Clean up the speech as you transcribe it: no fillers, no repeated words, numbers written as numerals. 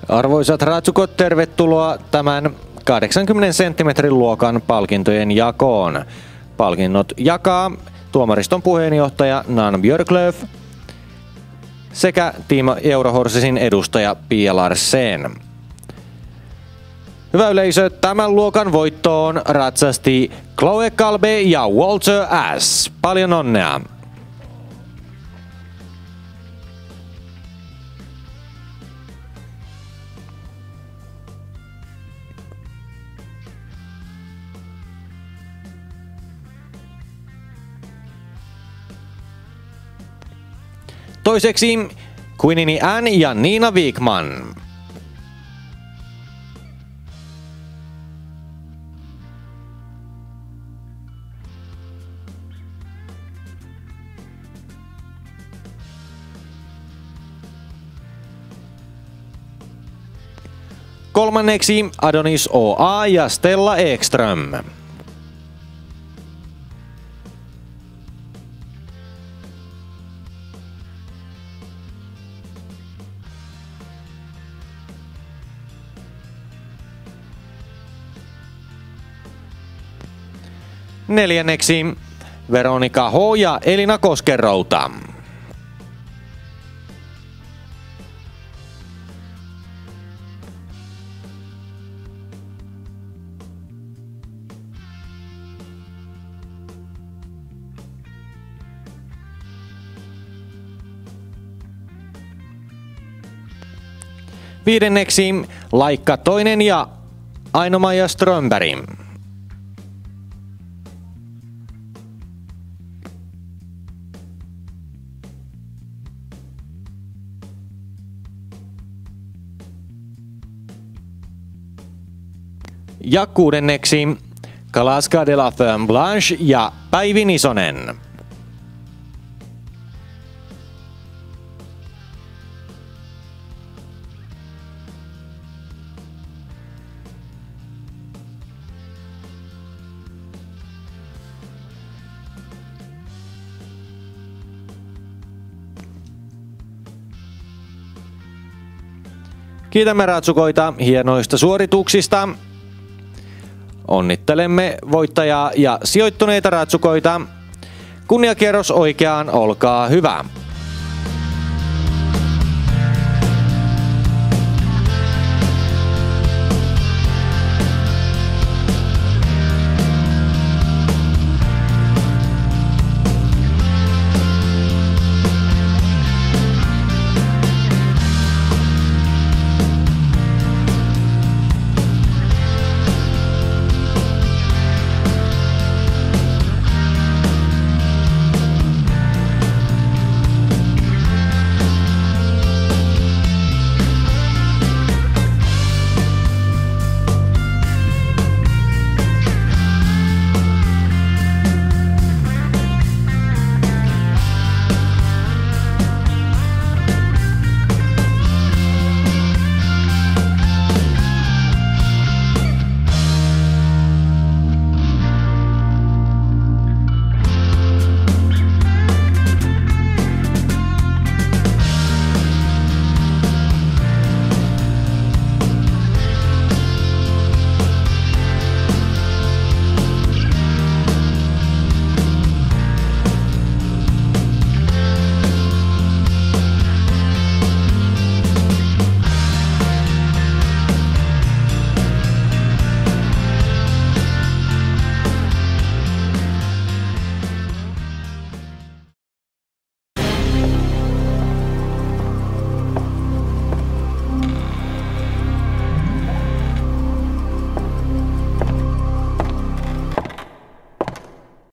Arvoisat ratsukot, tervetuloa tämän 80 senttimetrin luokan palkintojen jakoon. Palkinnot jakaa tuomariston puheenjohtaja Nan Björklöf sekä Team Eurohorsesin edustaja Pia Larsen. Hyvä yleisö, tämän luokan voittoon ratsasti Chloe Kalbe ja Walter S. Paljon onnea! Toiseksi Quinini Ann ja Nina Wikman. Kolmanneksi Adonis O.A. ja Stella Ekström. Neljänneksi Veronika H. ja Elina Koskenrouta. Viidenneksi Laikka Toinen ja Aino-Maija Strömberg. Ja kuudenneksi Kalaska de la Femme Blanche ja Päivi Nisonen. Kiitämme ratsukoita hienoista suorituksista. Onnittelemme voittajaa ja sijoittuneita ratsukoita. Kunniakierros oikeaan, olkaa hyvä!